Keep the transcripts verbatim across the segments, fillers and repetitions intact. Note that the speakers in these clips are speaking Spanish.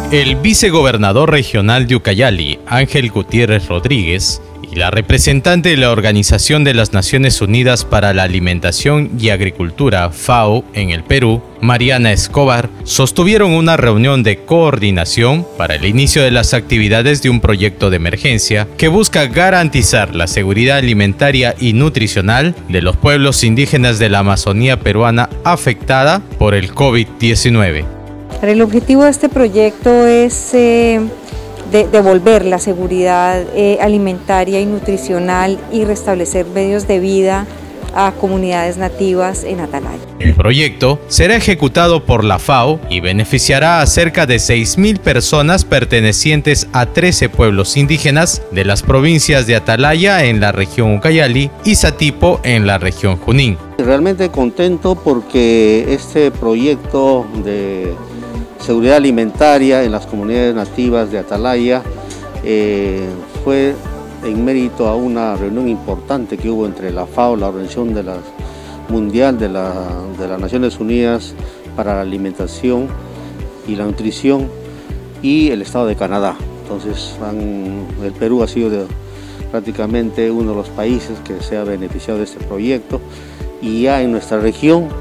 El vicegobernador regional de Ucayali, Ángel Gutiérrez Rodríguez, y la representante de la Organización de las Naciones Unidas para la Alimentación y Agricultura, FAO, en el Perú, Mariana Escobar, sostuvieron una reunión de coordinación para el inicio de las actividades de un proyecto de emergencia que busca garantizar la seguridad alimentaria y nutricional de los pueblos indígenas de la Amazonía peruana afectada por el COVID diecinueve. El objetivo de este proyecto es eh, de, devolver la seguridad eh, alimentaria y nutricional y restablecer medios de vida a comunidades nativas en Atalaya. El proyecto será ejecutado por la FAO y beneficiará a cerca de seis mil personas pertenecientes a trece pueblos indígenas de las provincias de Atalaya en la región Ucayali y Satipo en la región Junín. Realmente contento porque este proyecto de seguridad alimentaria en las comunidades nativas de Atalaya eh, fue en mérito a una reunión importante que hubo entre la FAO, la Organización de la, Mundial de, la, de las Naciones Unidas para la Alimentación y la Nutrición, y el Estado de Canadá. Entonces han, el Perú ha sido de, prácticamente uno de los países que se ha beneficiado de este proyecto, y ya en nuestra región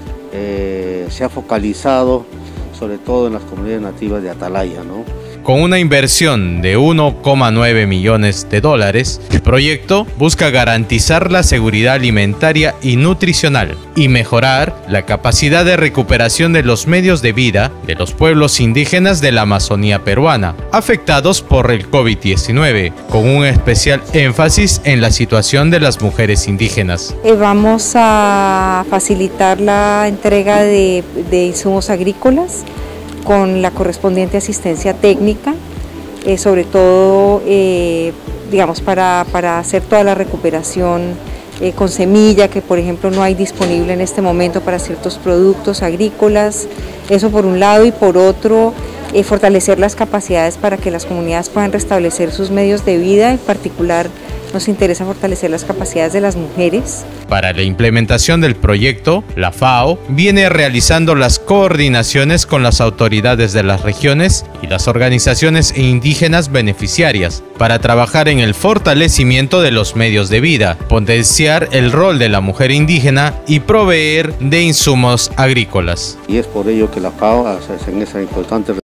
eh, se ha focalizado sobre todo en las comunidades nativas de Atalaya, ¿no? Con una inversión de uno coma nueve millones de dólares, el proyecto busca garantizar la seguridad alimentaria y nutricional y mejorar la capacidad de recuperación de los medios de vida de los pueblos indígenas de la Amazonía peruana, afectados por el COVID diecinueve, con un especial énfasis en la situación de las mujeres indígenas. Eh, vamos a facilitar la entrega de, de insumos agrícolas con la correspondiente asistencia técnica, eh, sobre todo eh, digamos, para, para hacer toda la recuperación eh, con semilla, que por ejemplo no hay disponible en este momento para ciertos productos agrícolas, eso por un lado, y por otro eh, fortalecer las capacidades para que las comunidades puedan restablecer sus medios de vida. En particular nos interesa fortalecer las capacidades de las mujeres. Para la implementación del proyecto, la FAO viene realizando las coordinaciones con las autoridades de las regiones y las organizaciones indígenas beneficiarias para trabajar en el fortalecimiento de los medios de vida, potenciar el rol de la mujer indígena y proveer de insumos agrícolas. Y es por ello que la FAO hace esa importante